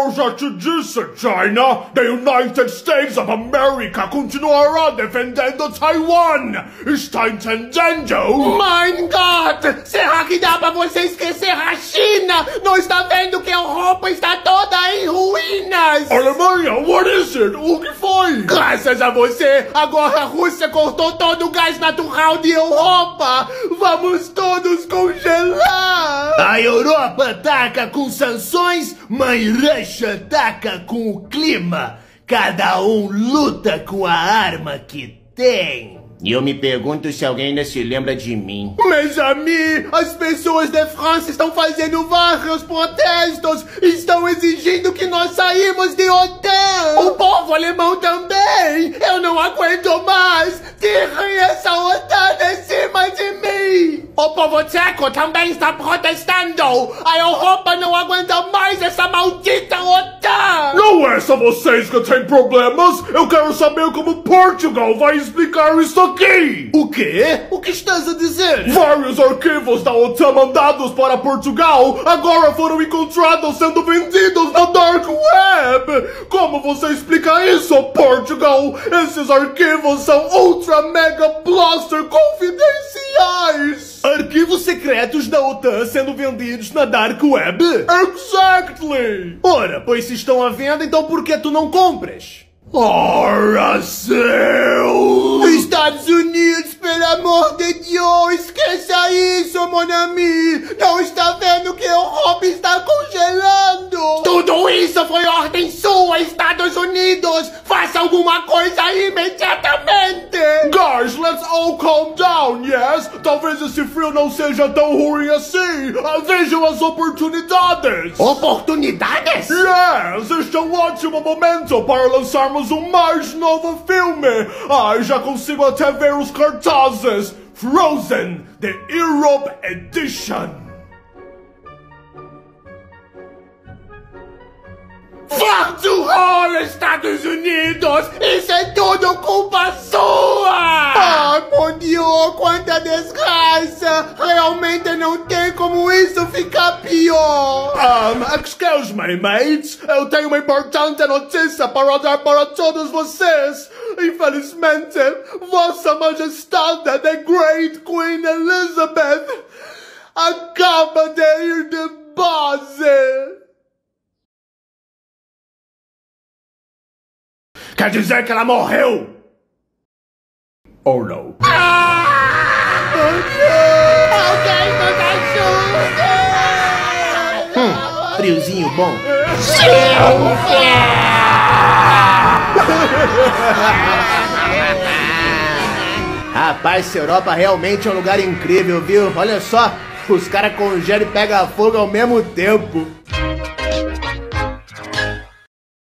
Eu já te disse, China, the United States of America continuará defendendo Taiwan. Está entendendo? Mein Gott! Será que dá pra você esquecer a China? Não está vendo que a Europa está toda em ruínas? Alemanha, what is it? O que foi? Graças a você, agora a Rússia cortou todo o gás natural de Europa. Vamos todos congelar. A Europa ataca com sanções, mãe Russia ataca com o clima. Cada um luta com a arma que tem. E eu me pergunto se alguém ainda se lembra de mim. Mes amis, as pessoas da França estão fazendo vários protestos. Estão exigindo que nós saímos de OTAN. O povo alemão também. Eu não aguento mais. Tirem essa OTAN de cima de mim. O povo tcheco também está protestando. A Europa não aguenta mais essa maldita OTAN. Não é só vocês que têm problemas. Eu quero saber como Portugal vai explicar isso aqui. O quê? O que estás a dizer? Vários arquivos da OTAN mandados para Portugal agora foram encontrados sendo vendidos na Dark Web. Como você explica isso, Portugal? Esses arquivos são ultra mega blaster confidenciais. Arquivos secretos da OTAN sendo vendidos na Dark Web? Exactly! Ora, pois se estão à venda, então por que tu não compras? Ora, seu! Estados Unidos, pelo amor de Deus, esqueça isso, mon ami! Não está vendo que a Europa está congelando? Tudo isso foi ordem sua, Estados Unidos! Faça alguma coisa imediatamente! Guys, let's all calm down, yes? Talvez esse frio não seja tão ruim assim! Vejam as oportunidades! Oportunidades? Yes! Este é um ótimo momento para lançarmos um mais novo filme! Já consigo até ver os cartazes! Frozen, the Europa Edition! Fuck to all, Estados Unidos! Isso é tudo culpa sua! Mon Deus, quanta desgraça! Realmente não tem como isso ficar pior! Excuse me, mates. Eu tenho uma importante notícia para dar para todos vocês. Infelizmente, Vossa Majestade, the Great Queen Elizabeth, acaba de ir de base. Quer dizer que ela morreu? Oh, não. Alguém nos ajude! Friozinho bom. Rapaz, essa Europa realmente é um lugar incrível, viu? Olha só, os caras congelam e pegam fogo ao mesmo tempo.